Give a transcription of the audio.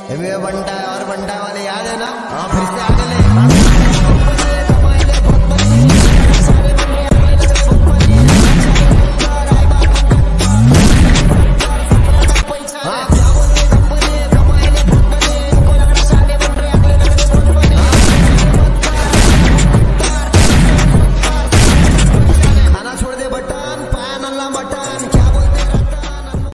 बंटा है और बंटा वाले याद है ना? हाँ फिर से आगे ले।